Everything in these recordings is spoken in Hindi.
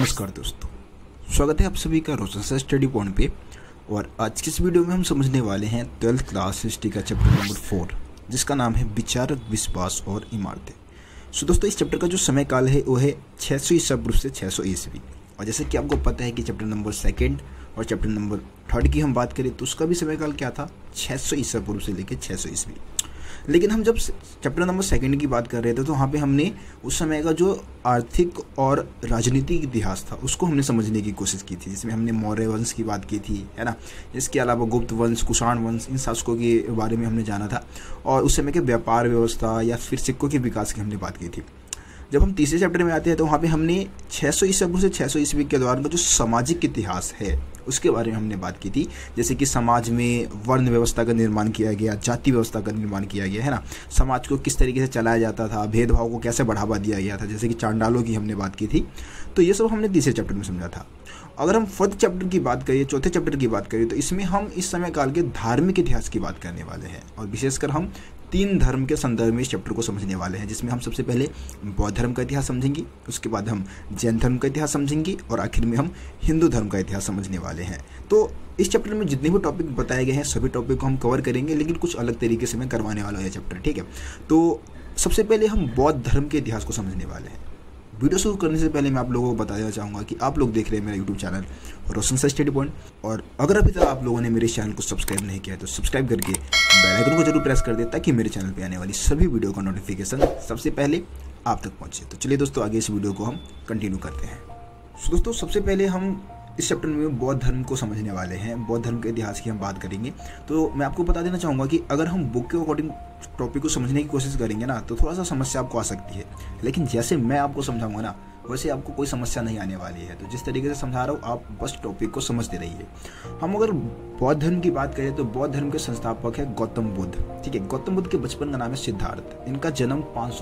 नमस्कार दोस्तों, स्वागत है आप सभी का रोशन सर स्टडी पॉइंट पे। और आज की इस वीडियो में हम समझने वाले हैं 12th क्लास हिस्ट्री का चैप्टर नंबर 4, जिसका नाम है विचार, विश्वास और इमारतें। सो दोस्तों, इस चैप्टर का जो समय काल है वो है 600 ईसा पूर्व से 600 ईस्वी। और जैसे कि आपको पता है कि चैप्टर नंबर 2 और चैप्टर नंबर 3 की हम बात करें तो उसका भी समय काल क्या था, 600 ईसा पूर्व से लेकर 600 ईस्वी। लेकिन हम जब चैप्टर नंबर 2 की बात कर रहे थे तो वहाँ पे हमने उस समय का जो आर्थिक और राजनीतिक इतिहास था उसको हमने समझने की कोशिश की थी, जिसमें हमने मौर्य वंश की बात की थी, है ना। इसके अलावा गुप्त वंश, कुषाण वंश, इन शासकों के बारे में हमने जाना था। और उस समय के व्यापार व्यवस्था या फिर सिक्कों के विकास की हमने बात की थी। जब हम तीसरे चैप्टर में आते हैं तो वहाँ पे हमने 600 ईसा पूर्व से 600 ईस्वी के दौरान का जो सामाजिक इतिहास है उसके बारे में हमने बात की थी। जैसे कि समाज में वर्ण व्यवस्था का निर्माण किया गया, जाति व्यवस्था का निर्माण किया गया, है ना। समाज को किस तरीके से चलाया जाता था, भेदभाव को कैसे बढ़ावा दिया गया था, जैसे कि चांडालों की हमने बात की थी। तो ये सब हमने तीसरे चैप्टर में समझा था। अगर हम 4th चैप्टर की बात करें, 4थे चैप्टर की बात करें, तो इसमें हम इस समय काल के धार्मिक इतिहास की बात करने वाले हैं। और विशेषकर हम 3 धर्म के संदर्भ में इस चैप्टर को समझने वाले हैं, जिसमें हम सबसे पहले बौद्ध धर्म का इतिहास समझेंगे, उसके बाद हम जैन धर्म का इतिहास समझेंगे और आखिर में हम हिंदू धर्म का इतिहास समझने वाले हैं। तो इस चैप्टर में जितने भी टॉपिक बताए गए हैं सभी टॉपिक को हम कवर करेंगे, लेकिन कुछ अलग तरीके से मैं करवाने वाला हूँ यह चैप्टर, ठीक है। तो सबसे पहले हम बौद्ध धर्म के इतिहास को समझने वाले हैं। वीडियो शुरू करने से पहले मैं आप लोगों को बता देना चाहूँगा कि आप लोग देख रहे हैं मेरा YouTube channel Roshan sir study point. और अगर अभी तक आप लोगों ने मेरे चैनल को सब्सक्राइब नहीं किया है तो सब्सक्राइब करके बेल आइकन को जरूर प्रेस कर दे, ताकि मेरे चैनल पे आने वाली सभी वीडियो का नोटिफिकेशन सबसे पहले आप तक पहुँचे। तो चलिए दोस्तों, आगे इस वीडियो को हम कंटिन्यू करते हैं। दोस्तों, सबसे पहले हम इस चैप्टर में बौद्ध धर्म को समझने वाले हैं। बौद्ध धर्म के इतिहास की हम बात करेंगे। तो मैं आपको बता देना चाहूँगा कि अगर हम बुक के अकॉर्डिंग टॉपिक को समझने की कोशिश करेंगे ना तो थोड़ा सा समस्या आपको आ सकती है, लेकिन जैसे मैं आपको समझाऊंगा ना वैसे आपको कोई समस्या नहीं आने वाली है। तो जिस तरीके से समझा रहा हूँ आप बस टॉपिक को समझते रहिए। हम अगर बौद्ध धर्म की बात करें तो बौद्ध धर्म के संस्थापक है गौतम बुद्ध, ठीक है। गौतम बुद्ध के बचपन का नाम है सिद्धार्थ। इनका जन्म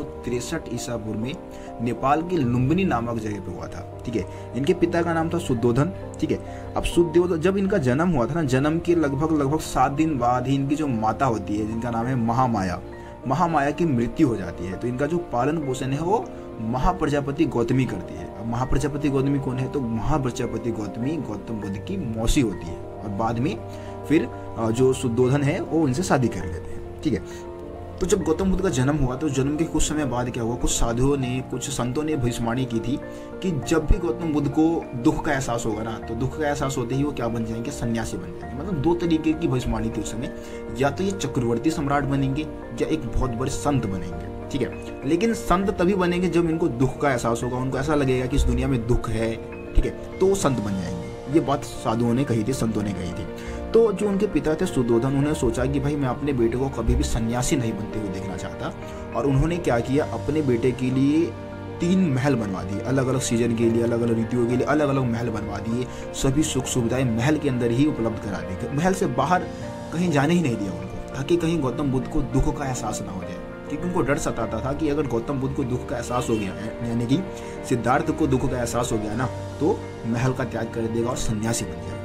563 ईसा पूर्व में नेपाल की लुम्बिनी नामक जगह पे हुआ था, ठीक है। इनके पिता का नाम था शुद्धोधन, ठीक है। अब शुद्धोधन जब इनका जन्म हुआ था ना, जन्म के लगभग 7 दिन बाद ही इनकी जो माता होती है, जिनका नाम है महामाया की मृत्यु हो जाती है। तो इनका जो पालन पोषण है वो महाप्रजापति गौतमी करती है। अब महाप्रजापति गौतमी कौन है, तो महाप्रजापति गौतमी गौतम बुद्ध की मौसी होती है। और बाद में फिर जो शुद्धोधन है वो इनसे शादी कर लेते हैं, ठीक है। तो जब गौतम बुद्ध का जन्म हुआ तो जन्म के कुछ समय बाद क्या हुआ, कुछ साधुओं ने, कुछ संतों ने भविष्यवाणी की थी कि जब भी गौतम बुद्ध को दुख का एहसास होगा ना, तो दुख का एहसास होते ही वो क्या बन जाएंगे, सन्यासी बन जाएंगे। मतलब 2 तरीके की भविष्यवाणी थी उस समय, या तो ये चक्रवर्ती सम्राट बनेंगे या एक बहुत बड़े संत बनेंगे, ठीक है। लेकिन संत तभी बनेंगे जब इनको दुख का एहसास होगा, उनको ऐसा लगेगा कि इस दुनिया में दुख है, ठीक है, तो वो संत बन जाएंगे। ये बात साधुओं ने कही थी, संतों ने कही थी। तो जो उनके पिता थे शुद्धोधन, उन्होंने सोचा कि भाई मैं अपने बेटे को कभी भी सन्यासी नहीं बनते हुए देखना चाहता। और उन्होंने क्या किया, अपने बेटे के लिए 3 महल बनवा दिए, अलग अलग सीजन के लिए, अलग अलग ऋतुओं के लिए अलग अलग महल बनवा दिए। सभी सुख सुविधाएं महल के अंदर ही उपलब्ध करा दी, महल से बाहर कहीं जाने ही नहीं दिया उनको, ताकि कहीं गौतम बुद्ध को दुख का एहसास ना हो जाए। क्योंकि उनको डर सताता था कि अगर गौतम बुद्ध को दुख का एहसास हो गया है, यानी कि सिद्धार्थ को दुख का एहसास हो गया ना, तो महल का त्याग कर देगा और सन्यासी बन जाएगा।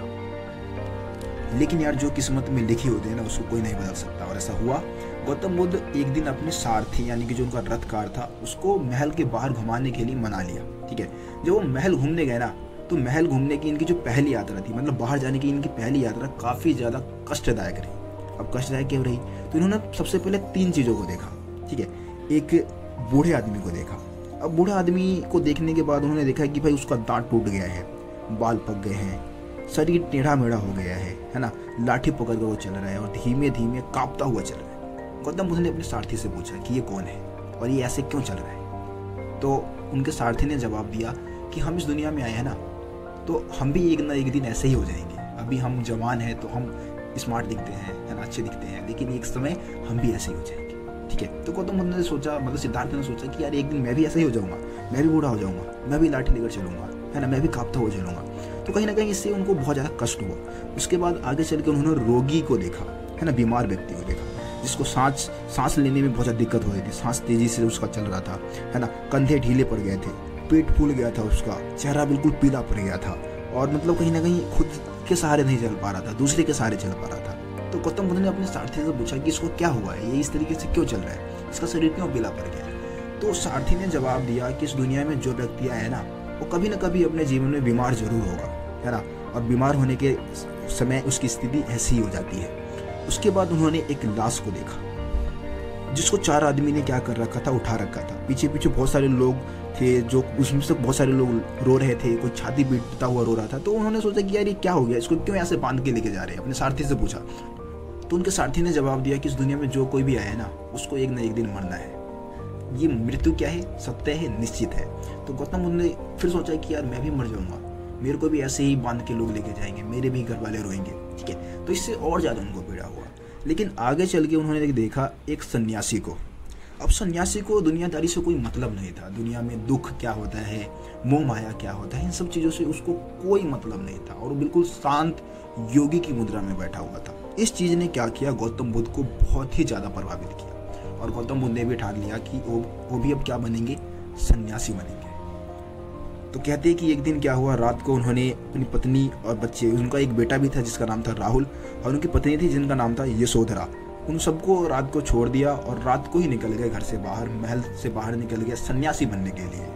लेकिन यार, जो किस्मत में लिखी होती है ना उसको कोई नहीं बदल सकता। और ऐसा हुआ। गौतम बुद्ध एक दिन अपने सारथी, यानी कि जो उनका रथकार था, उसको महल के बाहर घुमाने के लिए मना लिया, ठीक है। जब वो महल घूमने गए ना, तो महल घूमने की इनकी जो पहली यात्रा थी, मतलब बाहर जाने की इनकी पहली यात्रा काफी ज्यादा कष्टदायक रही। अब कष्टदायक क्यों रही, तो इन्होंने सबसे पहले 3 चीजों को देखा, ठीक है। एक बूढ़े आदमी को देखा। अब बूढ़े आदमी को देखने के बाद उन्होंने देखा कि भाई उसका दांत टूट गया है, बाल पक गए हैं, शरीर टेढ़ा मेढ़ा हो गया है ना। लाठी पकड़ कर वो चल रहा है और धीमे धीमे कांपता हुआ चल रहा है। गौतम बुद्ध ने अपने सारथी से पूछा कि ये कौन है और ये ऐसे क्यों चल रहा है। तो उनके सारथी ने जवाब दिया कि हम इस दुनिया में आए हैं ना, तो हम भी एक ना एक दिन ऐसे ही हो जाएंगे। अभी हम जवान हैं तो हम स्मार्ट दिखते हैं, है ना, अच्छे दिखते हैं, लेकिन एक समय हम भी ऐसे ही हो जाएंगे, ठीक है। तो गौतम बुद्ध ने सोचा, मतलब सिद्धार्थ ने सोचा कि यार एक दिन मैं भी ऐसा ही हो जाऊंगा, मैं भी बूढ़ा हो जाऊंगा, मैं भी लाठी लेकर चलूंगा, है ना, मैं भी कांपता हुआ चलूंगा। तो कहीं ना कहीं इससे उनको बहुत ज़्यादा कष्ट हुआ। उसके बाद आगे चल के उन्होंने रोगी को देखा, है ना, बीमार व्यक्ति को देखा, जिसको सांस लेने में बहुत ज़्यादा दिक्कत हो रही थी, सांस तेजी से उसका चल रहा था, है ना, कंधे ढीले पड़ गए थे, पेट फूल गया था उसका, चेहरा बिल्कुल पीला पड़ गया था, और मतलब कहीं ना कहीं खुद के सहारे नहीं चल पा रहा था, दूसरे के सहारे चल पा रहा था। तो गौतम बुद्ध ने अपने सारथी से पूछा कि इसको क्या हुआ है, ये इस तरीके से क्यों चल रहा है, इसका शरीर क्यों पीला पड़ गया है। तो सारथी ने जवाब दिया कि इस दुनिया में जो व्यक्ति आए ना वो कभी ना कभी अपने जीवन में बीमार जरूर होगा, है ना। और बीमार होने के समय उसकी स्थिति ऐसी ही हो जाती है। उसके बाद उन्होंने एक लाश को देखा जिसको 4 आदमी ने क्या कर रखा था, उठा रखा था। पीछे पीछे बहुत सारे लोग थे, जो उसमें से बहुत सारे लोग रो रहे थे, कोई छाती पीटता हुआ रो रहा था। तो उन्होंने सोचा कि यार ये क्या हो गया, इसको क्यों ऐसे बांध के लेके जा रहे हैं। अपने सारथी से पूछा तो उनके सारथी ने जवाब दिया कि इस दुनिया में जो कोई भी आया है ना, उसको एक न एक दिन मरना है। ये मृत्यु क्या है, सत्य है, निश्चित है। तो गौतम बुद्ध ने फिर सोचा कि यार मैं भी मर जाऊंगा, मेरे को भी ऐसे ही बांध के लोग लेके जाएंगे, मेरे भी घर वाले रोएंगे, ठीक है। तो इससे और ज़्यादा उनको पीड़ा हुआ। लेकिन आगे चल के उन्होंने देखा एक सन्यासी को। अब सन्यासी को दुनियादारी से कोई मतलब नहीं था, दुनिया में दुख क्या होता है, मोह माया क्या होता है, इन सब चीज़ों से उसको कोई मतलब नहीं था। और वो बिल्कुल शांत योगी की मुद्रा में बैठा हुआ था। इस चीज़ ने क्या किया, गौतम बुद्ध को बहुत ही ज़्यादा प्रभावित किया। और गौतम बुद्ध ने भी ठान लिया कि वो भी अब क्या बनेंगे, सन्यासी बनेंगे। तो कहते हैं कि एक दिन क्या हुआ, रात को उन्होंने अपनी पत्नी और बच्चे, उनका एक बेटा भी था जिसका नाम था राहुल, और उनकी पत्नी थी जिनका नाम था यशोधरा, उन सबको रात को छोड़ दिया और रात को ही निकल गए घर से बाहर, महल से बाहर निकल गए सन्यासी बनने के लिए।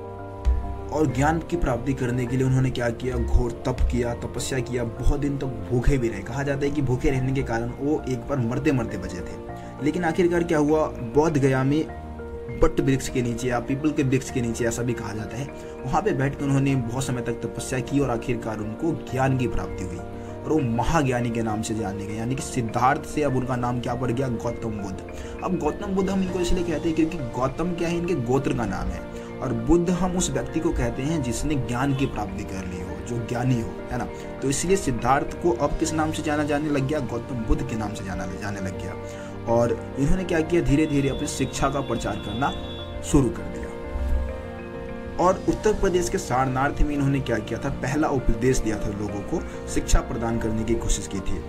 और ज्ञान की प्राप्ति करने के लिए उन्होंने क्या किया, घोर तप किया, तपस्या किया, बहुत दिन तक भूखे भी रहे। कहा जाता है कि भूखे रहने के कारण वो एक बार मरते मरते बचे थे। लेकिन आखिरकार क्या हुआ, बोध गया में बट वृक्ष के नीचे या पीपल के वृक्ष के नीचे, ऐसा भी कहा जाता है, वहाँ पे बैठकर उन्होंने बहुत समय तक तपस्या की और आखिरकार उनको ज्ञान की प्राप्ति हुई और वो महाज्ञानी के नाम से जाने गए। यानी कि सिद्धार्थ से अब उनका नाम क्या पड़ गया, गौतम बुद्ध। अब गौतम बुद्ध हम इनको इसलिए कहते हैं क्योंकि गौतम क्या है, इनके गोत्र का नाम है, और बुद्ध हम उस व्यक्ति को कहते हैं जिसने ज्ञान की प्राप्ति कर ली हो, जो ज्ञानी हो, है ना। तो इसलिए सिद्धार्थ को अब किस नाम से जाना जाने लग गया, गौतम बुद्ध के नाम से जाने लग गया। और इन्होंने क्या किया, धीरे धीरे अपनी शिक्षा का प्रचार करना शुरू कर दिया। और उत्तर प्रदेश के सारनाथ में इन्होंने क्या किया था, पहला उपदेश दिया था, लोगों को शिक्षा प्रदान करने की कोशिश की थी।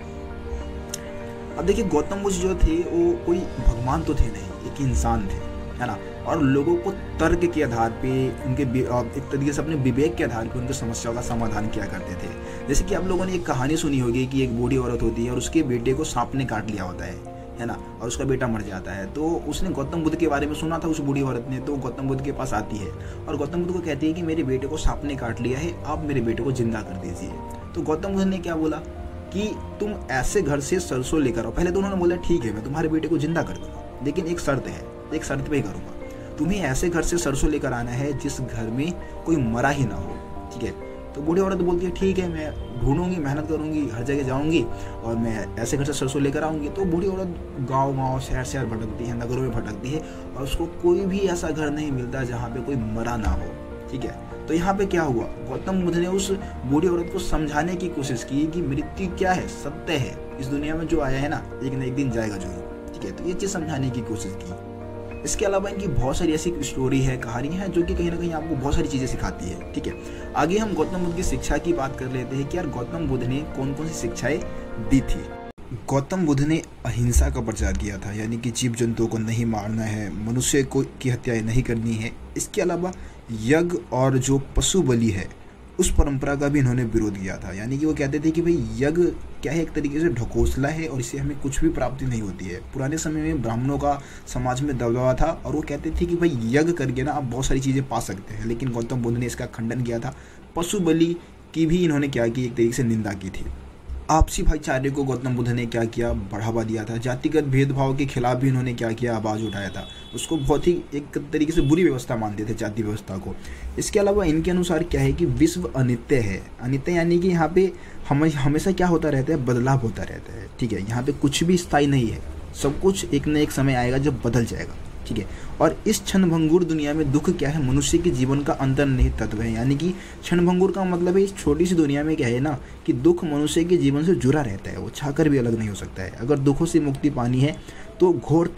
अब देखिए, गौतम बुद्ध जो थे वो कोई भगवान तो थे नहीं, एक इंसान थे, है ना। और लोगों को तर्क के आधार पे, उनके एक तरीके से अपने विवेक के आधार पे उनकी समस्याओं का समाधान किया करते थे। जैसे कि आप लोगों ने एक कहानी सुनी होगी कि एक बूढ़ी औरत होती है और उसके बेटे को सांप ने काट लिया होता है ना, और उसका बेटा मर जाता है। तो उसने गौतम बुद्ध के बारे में सुना था, उस बूढ़ी औरत ने। तो गौतम बुद्ध के पास आती है और गौतम बुद्ध को कहती है कि मेरे बेटे को सांप ने काट लिया है, आप मेरे बेटे को जिंदा कर दीजिए। तो गौतम बुद्ध ने क्या बोला कि तुम ऐसे घर से सरसों लेकर आओ। पहले तो उन्होंने बोला ठीक है, मैं तुम्हारे बेटे को जिंदा कर दूंगा, लेकिन एक शर्त है, एक शर्त पे ही करूंगा। तुम्हें ऐसे घर से सरसों लेकर आना है जिस घर में कोई मरा ही ना हो, ठीक है। तो बूढ़ी औरत बोलती है ठीक है, मैं ढूंढूंगी, मेहनत करूंगी, हर जगह जाऊंगी और मैं ऐसे घर से सरसों लेकर आऊंगी। तो बूढ़ी औरत गांव शहर शहर भटकती है, नगरों में भटकती है, और उसको कोई भी ऐसा घर नहीं मिलता जहाँ पे कोई मरा ना हो, ठीक है। तो यहाँ पे क्या हुआ, गौतम बुद्ध ने उस बूढ़ी औरत को समझाने की कोशिश की कि मृत्यु क्या है, सत्य है, इस दुनिया में जो आया है ना, एक न एक दिन जाएगा जरूर, ठीक है। तो ये चीज़ समझाने की कोशिश की। इसके अलावा इनकी बहुत सारी ऐसी स्टोरी है, कहानी है, जो कि कहीं ना कहीं आपको बहुत सारी चीज़ें सिखाती है, ठीक है। आगे हम गौतम बुद्ध की शिक्षा की बात कर लेते हैं कि यार गौतम बुद्ध ने कौन कौन सी शिक्षाएं दी थी। गौतम बुद्ध ने अहिंसा का प्रचार किया था, यानी कि जीव जंतुओं को नहीं मारना है, मनुष्य को की हत्याएं नहीं करनी है। इसके अलावा यज्ञ और जो पशु बलि है उस परंपरा का भी इन्होंने विरोध किया था। यानी कि वो कहते थे कि भाई यज्ञ क्या है, एक तरीके से ढकोसला है और इससे हमें कुछ भी प्राप्ति नहीं होती है। पुराने समय में ब्राह्मणों का समाज में दबदबा था और वो कहते थे कि भाई यज्ञ करके ना आप बहुत सारी चीज़ें पा सकते हैं, लेकिन गौतम बुद्ध ने इसका खंडन किया था। पशु बलि की भी इन्होंने क्या की, एक तरीके से निंदा की थी। आपसी भाईचारे को गौतम बुद्ध ने क्या किया, बढ़ावा दिया था। जातिगत भेदभाव के खिलाफ भी इन्होंने क्या किया, आवाज़ उठाया था। उसको बहुत ही एक तरीके से बुरी व्यवस्था मानते थे, जाति व्यवस्था को। इसके अलावा इनके अनुसार क्या है कि विश्व अनित्य है। अनित्य यानी कि यहाँ पे हमेशा क्या होता रहता है, बदलाव होता रहता है, ठीक है। यहाँ पे कुछ भी स्थायी नहीं है, सब कुछ एक न एक समय आएगा जब बदल जाएगा, ठीक है। और इस क्षणभंगुर दुनिया में दुख क्या है, मनुष्य के जीवन का अंतर्निहित तत्व है। यानी कि क्षणभंगुर का मतलब है इस छोटी सी दुनिया में क्या है ना, कि दुख मनुष्य के जीवन से जुड़ा रहता है, वो चाहकर भी अलग नहीं हो सकता है। अगर दुखों से मुक्ति पानी है तो घोर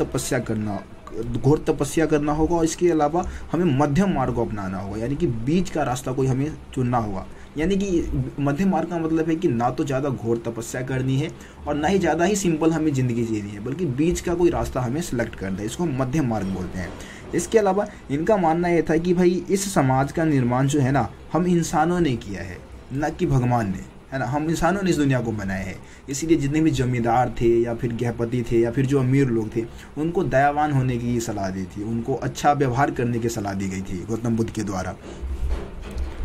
तपस्या करना होगा, और इसके अलावा हमें मध्यम मार्ग को अपनाना होगा, यानी कि बीच का रास्ता कोई हमें चुनना होगा। यानी कि मध्यम मार्ग का मतलब है कि ना तो ज़्यादा घोर तपस्या करनी है और ना ही ज़्यादा ही सिंपल हमें ज़िंदगी जीनी है, बल्कि बीच का कोई रास्ता हमें सेलेक्ट करना है। इसको हम मध्यम मार्ग बोलते हैं। इसके अलावा इनका मानना यह था कि भाई इस समाज का निर्माण जो है ना, हम इंसानों ने किया है, न कि भगवान ने, है ना। हम इंसानों ने इस दुनिया को बनाया है। इसीलिए जितने भी जमींदार थे या फिर गृहपति थे या फिर जो अमीर लोग थे, उनको दयावान होने की सलाह दी थी, उनको अच्छा व्यवहार करने की सलाह दी गई थी गौतम बुद्ध के द्वारा।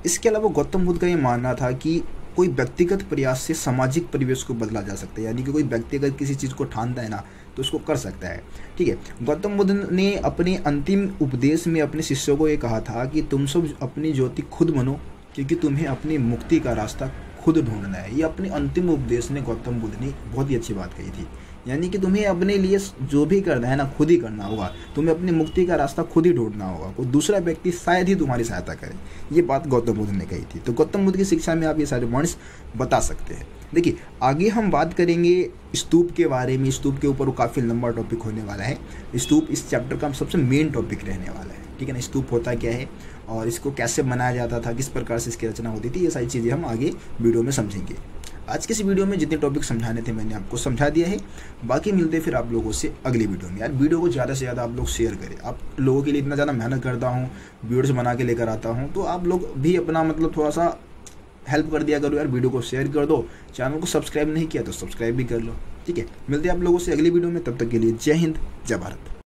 इसके अलावा गौतम बुद्ध का ये मानना था कि कोई व्यक्तिगत प्रयास से सामाजिक परिवेश को बदला जा सकता है, यानी कि कोई व्यक्ति अगर किसी चीज़ को ठानता है ना तो उसको कर सकता है। ठीक है, गौतम बुद्ध ने अपने अंतिम उपदेश में अपने शिष्यों को ये कहा था कि तुम सब अपनी ज्योति खुद बनो, क्योंकि तुम्हें अपनी मुक्ति का रास्ता खुद ढूंढना है। ये अपने अंतिम उपदेश में गौतम बुद्ध ने बहुत ही अच्छी बात कही थी, यानी कि तुम्हें अपने लिए जो भी करना है ना खुद ही करना होगा, तुम्हें अपनी मुक्ति का रास्ता खुद ही ढूंढना होगा, कोई दूसरा व्यक्ति शायद ही तुम्हारी सहायता करे। ये बात गौतम बुद्ध ने कही थी। तो गौतम बुद्ध की शिक्षा में आप ये सारे पॉइंट्स बता सकते हैं। देखिए आगे हम बात करेंगे स्तूप के बारे में। स्तूप के ऊपर वो काफ़ी लंबा टॉपिक होने वाला है। स्तूप इस चैप्टर का सबसे मेन टॉपिक रहने वाला है। ठीक है ना, स्तूप होता क्या है और इसको कैसे बनाया जाता था, किस प्रकार से इसकी रचना होती थी, ये सारी चीज़ें हम आगे वीडियो में समझेंगे। आज के इस वीडियो में जितने टॉपिक समझाने थे मैंने आपको समझा दिया है। बाकी मिलते फिर आप लोगों से अगली वीडियो में। यार वीडियो को ज़्यादा से ज़्यादा आप लोग शेयर करें। आप लोगों के लिए इतना ज़्यादा मेहनत करता हूँ, वीडियोस बना के लेकर आता हूँ, तो आप लोग भी अपना मतलब थोड़ा सा हेल्प कर दिया करो यार, वीडियो को शेयर कर दो। चैनल को सब्सक्राइब नहीं किया तो सब्सक्राइब भी कर लो। ठीक है, मिलते हैं आप लोगों से अगली वीडियो में। तब तक के लिए जय हिंद, जय भारत।